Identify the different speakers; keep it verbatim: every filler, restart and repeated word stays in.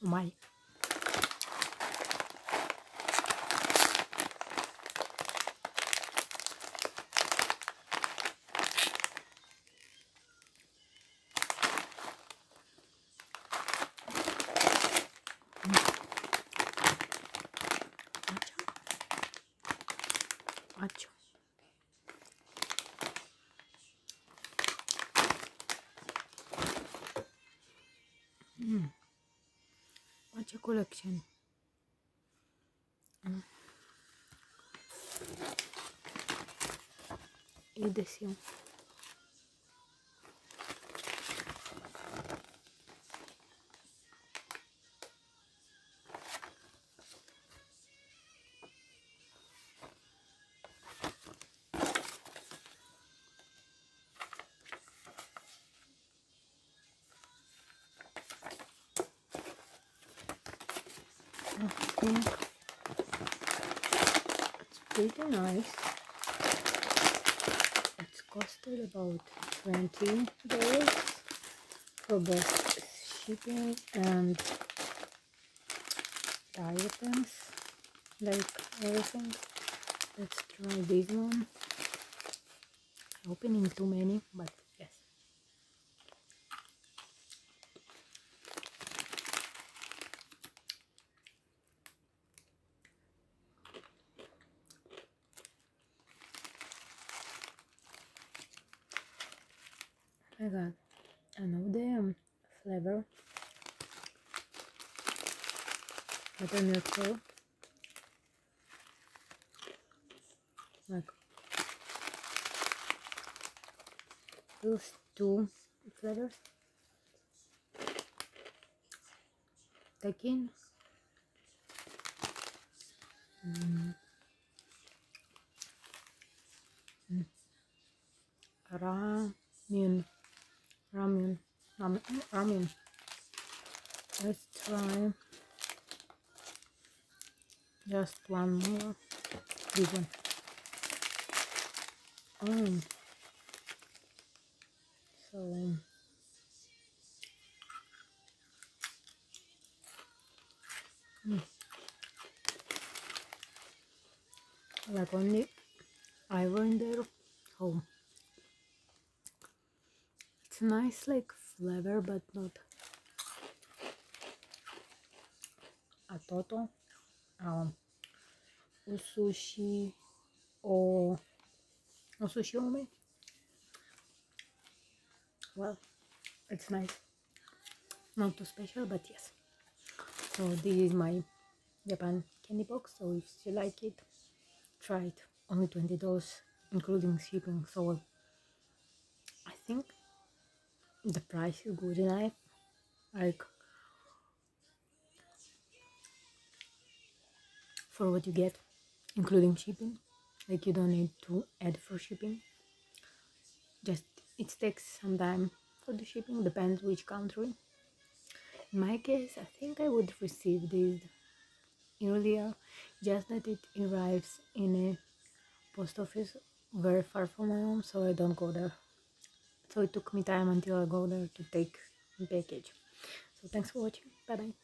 Speaker 1: Oh my. Matcha. Mm. Matcha collection. Mm. いいですよ。I think it's pretty nice. It's costed about twenty dollars for both shipping and the items, like everything. Let's try this one. Opening too many, but yes. I got another flavor, but I'm not sure. Like those two flavors. Taking mm. Mm. ramen, ramen, ramen, ramen. Let's try just one more. This one. Oh, so mm. like only ivory in there. Oh, it's nice, like flavor, but not a total. Um, sushi or sushi only. Well, it's nice. Not too special, but yes. So this is my Japan candy box. So if you like it, try it. Only twenty dollars, including shipping. So I think the price is good enough. Like for what you get, including shipping. Like you don't need to add for shipping. Just it takes some time for the shipping. Depends which country. In my case, I think I would receive this earlier, just that it arrives in a post office very far from my home, so I don't go there. So it took me time until I go there to take the package. So thanks for watching. Bye bye.